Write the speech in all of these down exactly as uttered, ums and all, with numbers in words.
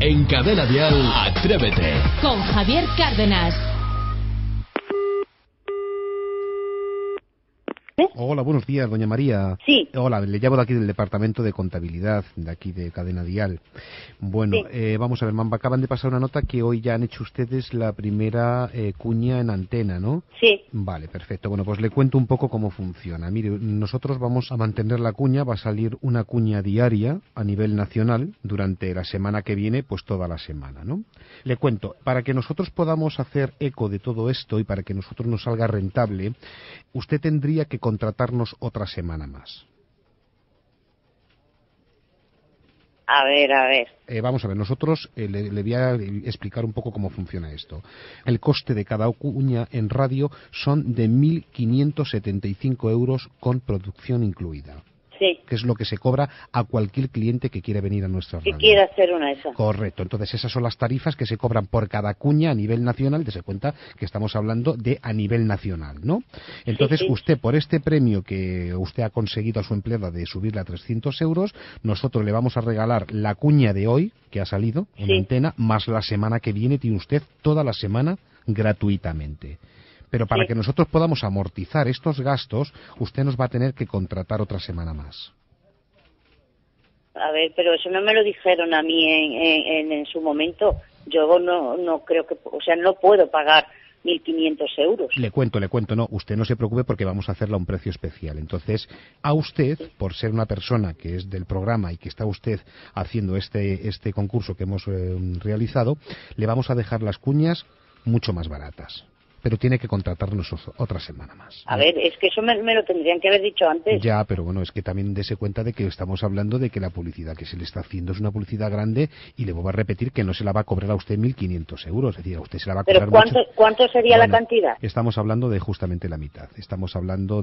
En Cadena Dial, Atrévete. Con Javier Cárdenas. ¿Eh? Hola, buenos días, doña María. Sí. Hola, le llamo de aquí del Departamento de Contabilidad, de aquí de Cadena Dial. Bueno, sí. eh, vamos a ver, me acaban de pasar una nota que hoy ya han hecho ustedes la primera eh, cuña en antena, ¿no? Sí. Vale, perfecto. Bueno, pues le cuento un poco cómo funciona. Mire, nosotros vamos a mantener la cuña, va a salir una cuña diaria a nivel nacional durante la semana que viene, pues toda la semana, ¿no? Le cuento, para que nosotros podamos hacer eco de todo esto y para que nosotros nos salga rentable, usted tendría que contratarnos otra semana más. A ver, a ver. Eh, vamos a ver, nosotros eh, le, le voy a explicar un poco cómo funciona esto. El coste de cada cuña en radio son de mil quinientos setenta y cinco euros con producción incluida. Sí. Que es lo que se cobra a cualquier cliente que quiera venir a nuestra radio. Que quiera hacer una de esas. Correcto. Entonces esas son las tarifas que se cobran por cada cuña a nivel nacional. Dese cuenta que estamos hablando de a nivel nacional, ¿no? Entonces sí, sí. usted, por este premio que usted ha conseguido a su empleada de subirle a trescientos euros, nosotros le vamos a regalar la cuña de hoy, que ha salido en sí. antena, más la semana que viene tiene usted toda la semana gratuitamente. Pero para sí. que nosotros podamos amortizar estos gastos, usted nos va a tener que contratar otra semana más. A ver, pero eso no me lo dijeron a mí en, en, en su momento. Yo no, no creo que, o sea, no puedo pagar mil quinientos euros. Le cuento, le cuento, no, usted no se preocupe porque vamos a hacerle a un precio especial. Entonces, a usted, por ser una persona que es del programa y que está usted haciendo este, este concurso que hemos eh, realizado, le vamos a dejar las cuñas mucho más baratas. Pero tiene que contratarnos otra semana más. A ver, es que eso me, me lo tendrían que haber dicho antes. Ya, pero bueno, es que también dése cuenta de que estamos hablando de que la publicidad que se le está haciendo es una publicidad grande y le voy a repetir que no se la va a cobrar a usted mil quinientos euros, es decir, a usted se la va a cobrar ¿Pero cuánto, mucho. cuánto sería bueno, la cantidad? Estamos hablando de justamente la mitad, estamos hablando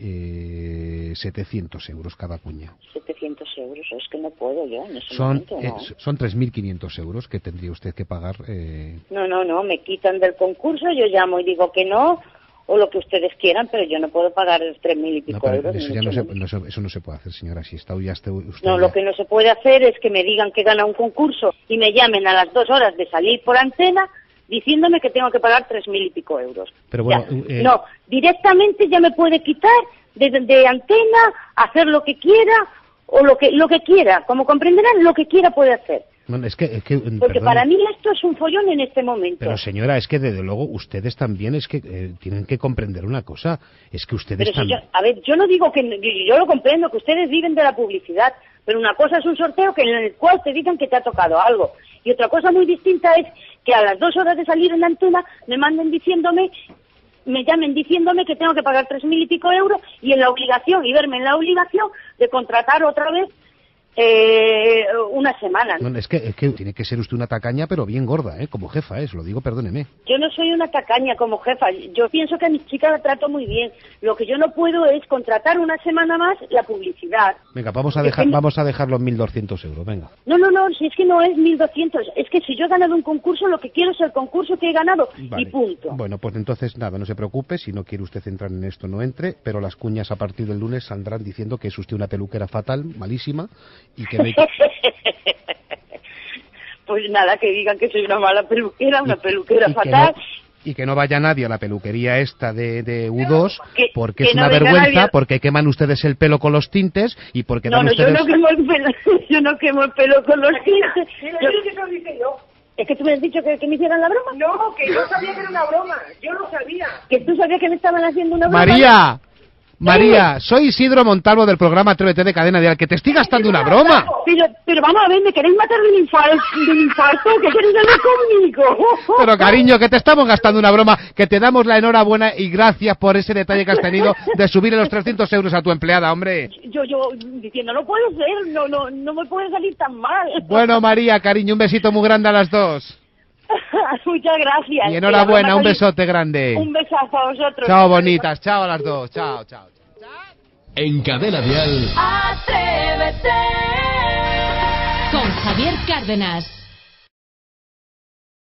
de eh, setecientos euros cada cuña. setecientos euros, es que no puedo yo en ese son, momento, ¿no? eh, son tres mil quinientos euros que tendría usted que pagar. Eh... No, no, no, me quitan del concurso, yo llamo y digo que no, o lo que ustedes quieran, pero yo no puedo pagar tres mil y pico no, euros. Eso, ya no se, no, eso no se puede hacer, señora, si está ya está usted No, ya... lo que no se puede hacer es que me digan que gana un concurso y me llamen a las dos horas de salir por antena diciéndome que tengo que pagar tres mil y pico euros. Pero bueno, eh... No, directamente ya me puede quitar de, de antena, hacer lo que quiera, o lo que lo que quiera, como comprenderán, lo que quiera puede hacer. Bueno, es que, es que, Porque perdón, para mí esto es un follón en este momento. Pero señora, es que desde luego ustedes también es que eh, tienen que comprender una cosa, es que ustedes pero si también... yo, a ver, yo no digo que, yo, yo lo comprendo, que ustedes viven de la publicidad, pero una cosa es un sorteo que en el cual te digan que te ha tocado algo, y otra cosa muy distinta es que a las dos horas de salir en la antena me manden diciéndome, me llamen diciéndome que tengo que pagar tres mil y pico euros y en la obligación, y verme en la obligación de contratar otra vez Eh, una semana. No, es que, es que tiene que ser usted una tacaña, pero bien gorda, ¿eh? Como jefa, ¿eh? Se lo digo, perdóneme. Yo no soy una tacaña como jefa. Yo pienso que a mis chicas la trato muy bien. Lo que yo no puedo es contratar una semana más la publicidad. Venga, vamos a dejar, es que... vamos a dejar los mil doscientos euros, venga. No, no, no, si es que no es mil doscientos. Es que si yo he ganado un concurso, lo que quiero es el concurso que he ganado. Vale. Y punto. Bueno, pues entonces nada, no se preocupe. Si no quiere usted entrar en esto, no entre. Pero las cuñas a partir del lunes saldrán diciendo que es usted una peluquera fatal, malísima, y que no hay... Pues nada, que digan que soy una mala peluquera, una y, peluquera y fatal. Que no, y que no vaya nadie a la peluquería esta de, de U dos, que, porque que es una no vergüenza, nadie... porque queman ustedes el pelo con los tintes y porque no, dan no, ustedes... yo no quemo el pelo, yo no quemo el pelo con los tintes. Yo... que lo dije yo. ¿Es que tú me has dicho que, que me hicieran la broma? No, que yo sabía que era una broma, yo lo sabía. ¿Que tú sabías que me estaban haciendo una broma? María, María, soy Isidro Montalvo del programa Atrévete de Cadena Dial, que te estoy gastando una broma. Pero, pero vamos a ver, ¿me queréis matar de un infarto? ¿De un infarto? ¿Qué queréis hacer conmigo? Pero cariño, que te estamos gastando una broma, que te damos la enhorabuena y gracias por ese detalle que has tenido de subirle los trescientos euros a tu empleada, hombre. Yo, yo, diciendo, no puede ser, no, no, no me puede salir tan mal. Bueno, María, cariño, un besito muy grande a las dos. Muchas gracias. Y enhorabuena, un besote grande. Un besazo a vosotros. Chao, bonitas, chao a las dos, chao, chao. En Cadena Dial, Atrévete con Javier Cárdenas.